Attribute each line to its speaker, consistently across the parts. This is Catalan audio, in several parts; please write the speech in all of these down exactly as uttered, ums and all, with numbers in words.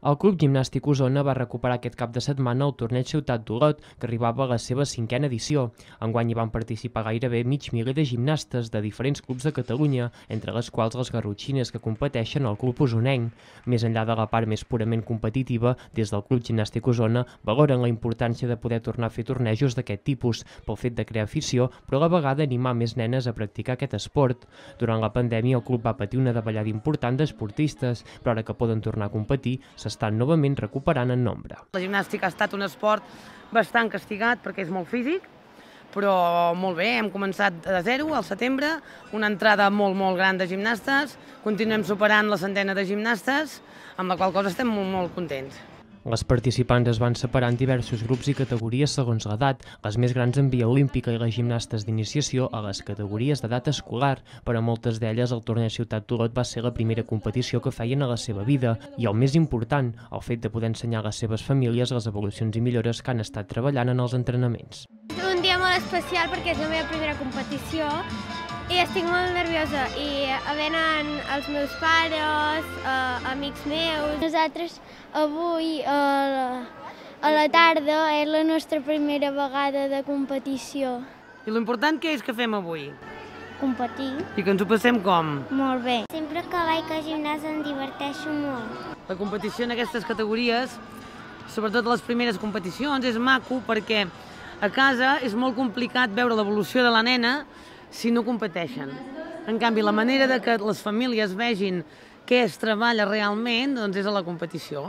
Speaker 1: El Club Gimnàstic Osona va recuperar aquest cap de setmana el torneig Ciutat d'Olot, que arribava a la seva cinquena edició. Enguany hi van participar gairebé mig miler de gimnastes de diferents clubs de Catalunya, entre les quals els garrotxines que competeixen al club osonenc. Més enllà de la part més purament competitiva, des del Club Gimnàstic Osona valoren la importància de poder tornar a fer tornejos d'aquest tipus, pel fet de crear afició, però a la vegada animar més nenes a practicar aquest esport. Durant la pandèmia el club va patir una davallada important d'esportistes, però ara que poden tornar a competir, s'estan novament recuperant en nombre.
Speaker 2: La gimnàstica ha estat un esport bastant castigat perquè és molt físic, però molt bé, hem començat de zero al setembre, una entrada molt, molt gran de gimnastes, continuem superant la centena de gimnastes, amb la qual cosa estem molt, molt contents.
Speaker 1: Les participants es van separar en diversos grups i categories segons l'edat, les més grans en via olímpica i les gimnastes d'iniciació a les categories d'edat escolar. Per a moltes d'elles, el torneig Ciutat d'Olot va ser la primera competició que feien a la seva vida i el més important, el fet de poder ensenyar a les seves famílies les evolucions i millores que han estat treballant en els entrenaments.
Speaker 3: És un dia molt especial perquè és la meva primera competició i estic molt nerviosa i venen els meus pares, eh, amics meus.
Speaker 4: Nosaltres avui a la, a la tarda és la nostra primera vegada de competició.
Speaker 2: I l'important què és que fem avui?
Speaker 4: Competir.
Speaker 2: I que ens ho passem com?
Speaker 4: Molt bé. Sempre que vaig a gimnàs em diverteixo molt.
Speaker 2: La competició en aquestes categories, sobretot les primeres competicions, és maco perquè a casa és molt complicat veure l'evolució de la nena si no competeixen. En canvi, la manera de que les famílies vegin què es treballa realment doncs és a la competició.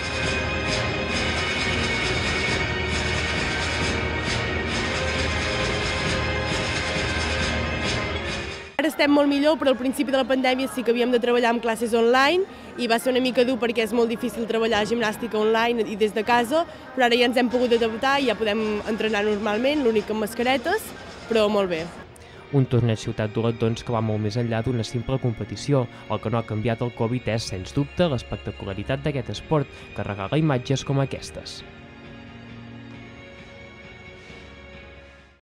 Speaker 5: Ara estem molt millor, però al principi de la pandèmia sí que havíem de treballar amb classes online i va ser una mica dur perquè és molt difícil treballar gimnàstica online i des de casa, però ara ja ens hem pogut adaptar i ja podem entrenar normalment, l'únic amb mascaretes, però molt bé.
Speaker 1: Un torneig Ciutat d'Olot, doncs, que va molt més enllà d'una simple competició. El que no ha canviat el Covid és, sens dubte, l'espectacularitat d'aquest esport, que regala imatges com aquestes.